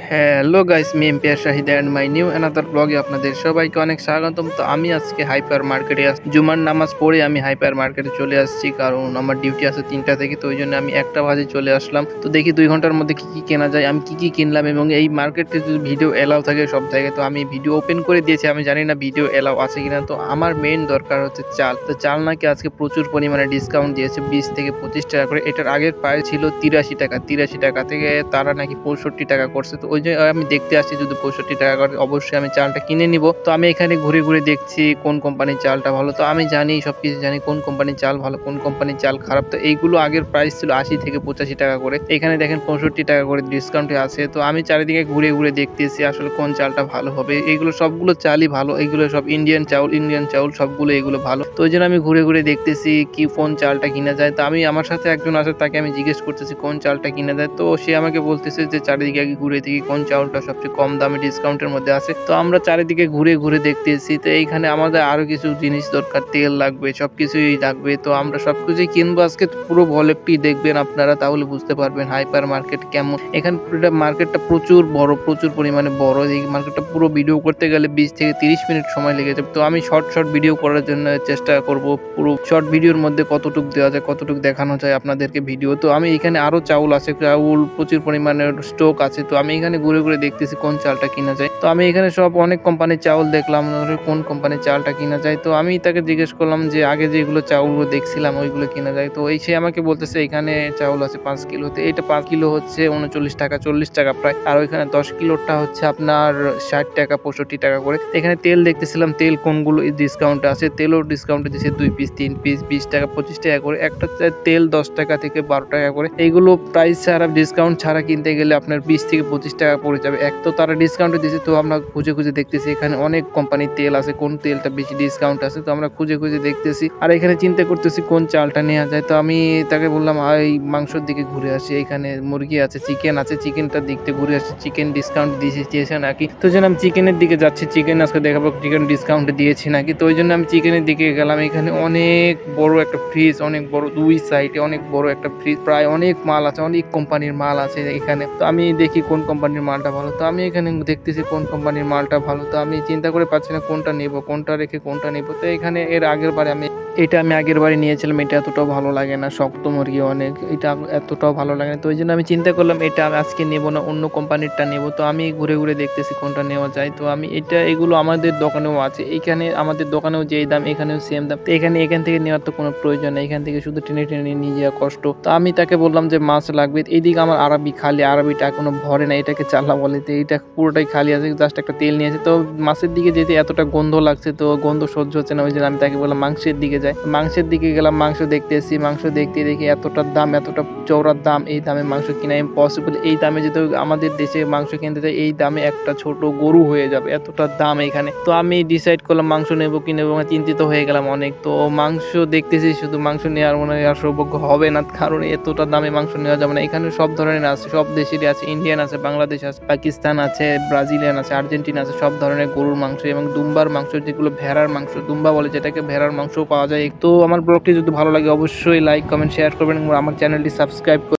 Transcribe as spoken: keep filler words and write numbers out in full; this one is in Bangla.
Hello guys, me MPR Shahid and my new another ব্লগে আপনাদের সবাইকে অনেক স্বাগতম। তো আমি আজকে হাইপার মার্কেটে আসছি। জুমার নামাজ পড়ে আমি হাইপার মার্কেটে চলে আসছি, কারণ আমার ডিউটি আছে তিনটা থেকে। তো ওই জন্য আমি একটা বাজে চলে আসলাম। তো দেখি দুই ঘন্টার মধ্যে কি কি কেনা যায়, আমি কি কি কিনলাম, এবং এই মার্কেটে যদি ভিডিও এলাও থাকে সব জায়গায়। তো আমি ভিডিও ওপেন করে দিয়েছি, আমি জানি না ভিডিও এলাও আছে কিনা। তো আমার মেইন দরকার হচ্ছে চাল। তো চাল নাকি আজকে প্রচুর পরিমাণে ডিসকাউন্ট দিয়েছে, বিশ থেকে পঁচিশ টাকা করে। এটার আগের প্রাইস ছিল তিরাশি টাকা, তিরাশি টাকা থেকে তারা নাকি পঁয়ষট্টি টাকা করছে। তো ওই যে আমি দেখতে আসছি, যদি পঁয়ষট্টি টাকা করে অবশ্যই আমি চালটা কিনে নিব। তো আমি এখানে ঘুরে ঘুরে দেখছি কোন কোম্পানির চালটা ভালো। তো আমি জানি সবকিছু জানি কোন কোম্পানির চাল ভালো, কোন কোম্পানির চাল খারাপ। তো এইগুলো আগের প্রাইস ছিল আশি থেকে পঁচাশি টাকা করে, এখানে দেখেন পঁয়ষট্টি টাকা করে ডিসকাউন্টে আছে। তো আমি চারিদিকে ঘুরে ঘুরে দেখতেছি আসলে কোন চালটা ভালো হবে। এইগুলো সবগুলো চালই ভালো, এইগুলো সব ইন্ডিয়ান চাউল, ইন্ডিয়ান চাউল সবগুলো এগুলো ভালো। তো ওই জন্য আমি ঘুরে ঘুরে দেখতেছি কি কোন চালটা কিনা যায়। তো আমি আমার সাথে একজন আছে, তাকে আমি জিজ্ঞেস করতেছি কোন চালটা কিনা যায়। তো সে আমাকে বলতেছে যে চারিদিকে আগে ঘুরে দেখি কোন চাউলটা সবচেয়ে কম দামে ডিসকাউন্টের মধ্যে আছে। তো আমরা চারিদিকে ঘুরে ঘুরে দেখতেছি। তো এইখানে আমাদের আরো কিছু জিনিস দরকার, তেল লাগবে, সবকিছুই লাগবে। তো আমরা সবকিছুই কিনবো আজকে। পুরো ভ্লগটি দেখবেন আপনারা, তাহলে বুঝতে পারবেন হাইপার মার্কেট কেমন। এখানে মার্কেটটা প্রচুর বড়, প্রচুর পরিমাণে বড়। এই মার্কেটটা পুরো ভিডিও করতে গেলে বিশ থেকে তিরিশ মিনিট সময় লেগে যাবে। তো আমি শর্ট শর্ট ভিডিও করার জন্য চেষ্টা করব, পুরো শর্ট ভিডিওর মধ্যে কতটুকু দেওয়া যায়, কতটুকু দেখানো যায় আপনাদেরকে ভিডিও। তো আমি এখানে আরো চাউল আছে, চাউল প্রচুর পরিমাণে স্টক আছে। তো আমি এখানে ঘুরে ঘুরে দেখতেছি কোন চালটা কিনা যায়। তো আমি এখানে সব অনেক কোম্পানির চাউল দেখলাম, কোন কোম্পানির চালটা কিনা যায়। তো আমি তাকে জিজ্ঞেস করলাম যে আগে যেগুলো চাউলগুলো দেখছিলাম ওইগুলো কিনা যায়। তো এই সে আমাকে বলতেছে এখানে চাউল আছে পাঁচ কিলোতে, এটা পাঁচ কিলো হচ্ছে উনচল্লিশ টাকা, চল্লিশ টাকা প্রায়। আর ওইখানে দশ কিলোটা হচ্ছে আপনার ষাট টাকা, পঁয়ষট্টি টাকা করে। এখানে তেল দেখতেছিলাম, তেল কোনগুলো ডিসকাউন্টে আছে। তেলও ডিসকাউন্টে দিচ্ছে, দুই পিস, তিন পিস, বিশ টাকা, পঁচিশ টাকা করে। একটা তেল দশ টাকা থেকে বারো টাকা করে। এইগুলো প্রাইস ছাড়া, ডিসকাউন্ট ছাড়া কিনতে গেলে আপনার বিশ থেকে পঁচিশ টাকা পড়ে যাবে। এক তো তারা ডিসকাউন্টে দিচ্ছে, তো আমরা খুঁজে খুঁজে দেখতেছি এখানে অনেক কোম্পানির তেল আছে, কোন তেলটা বেশি ডিসকাউন্ট আছে। তো আমরা খুঁজে খুঁজে দেখতেছি, আর এখানে চিন্তা করতেছি কোন চালটা নেওয়া যায়। তো আমি তাকে বললাম এই মাংসের দিকে ঘুরে আসি, এখানে মুরগি আছে, চিকেন আছে, চিকেনটার দিকতে ঘুরে আসি, চিকেন ডিসকাউন্ট দিয়েছে নাকি। তো জন্য আমি চিকেনের দিকে যাচ্ছি, চিকেন আজকে দেখাবো চিকেন ডিসকাউন্টে দিয়েছি নাকি। তো ওই জন্য আমি চিকেনের দিকে গেলাম। এখানে অনেক বড় একটা ফ্রিজ, অনেক বড়, দুই সাইডে অনেক বড় একটা ফ্রিজ, প্রায় অনেক মাল আছে, অনেক কোম্পানির মাল আছে এখানে। তো আমি দেখি কোন কোম্পানির মালটা ভালো। তো আমি এখানে দেখতেছি কোন কোম্পানির মালটা ভালো। তো আমি চিন্তা করে পাচ্ছি না কোনটা নেব, কোনটা রেখে কোনটা নেব। তো এখানে এর আগের বারে আমি এটা আমি আগের বারে নিয়েছিলাম, এটা এতটাও ভালো লাগে না, শক্ত মুরগি অনেক, এটা এতটাও ভালো লাগে না। তো ওই জন্য আমি চিন্তা করলাম এটা আমি আজকে নেব না, অন্য কোম্পানিরটা নেব। তো আমি ঘুরে ঘুরে দেখতেছি কোনটা নেওয়া যায়। তো আমি এটা, এগুলো আমাদের দোকানেও আছে, এখানে আমাদের দোকানেও যেই দাম এখানেও সেম দাম। তো এখানে এখান থেকে নেওয়ার তো কোনো প্রয়োজন নেই, এখান থেকে শুধু টেনে টেনে নিয়ে যাওয়া কষ্ট। তো আমি তাকে বললাম যে মাছ লাগবে। এইদিকে আমার আরবি খালি, আরবিটা এখনো ভরে না, এটাকে চাল্লা বলে। তো এইটা পুরোটাই খালি আছে, জাস্ট একটা তেল নিয়েছে। তো মাছের দিকে যেতে এতটা গন্ধ লাগছে, তো গন্ধ সহ্য হচ্ছে না। ওই জন্য আমি তাকে বললাম মাংসের দিকে যাই। মাংসের দিকে গেলাম, মাংস দেখতে এসেছি। মাংস দেখতে দেখি এতটা দাম, এতটা চওড়ার দাম, এই দামে মাংস কিনা ইম্পসিবল। এই দামে যদি আমাদের দেশে মাংস কিনতে যায়, এই দামে একটা ছোট গরু হয়ে যাবে, এতটা দাম এখানে। তো আমি ডিসাইড করলাম মাংস নেবো কি নেবো, চিন্তিত হয়ে গেলাম অনেক। তো মাংস দেখতেছি, শুধু মাংস নেওয়ার মনে হয় আর সৌভাগ্য হবে না, কারণ এতটা দামে মাংস নেওয়া যাবে না। এখানে সব ধরনের আছে, সব দেশেরই আছে, ইন্ডিয়ান আছে, বাংলাদেশ আছে, পাকিস্তান আছে, ব্রাজিলিয়ান আছে, আর্জেন্টিনা আছে, সব ধরনের গরুর মাংস এবং দুম্বার মাংস, যেগুলো ভেড়ার মাংস, দুম্বা বলে যেটাকে, ভেড়ার মাংসও পাওয়া যায়। তো আমার ব্লগটি যদি ভালো লাগে অবশ্যই লাইক, কমেন্ট, শেয়ার করবেন এবং আমার চ্যানেলটি সাবস্ক্রাইব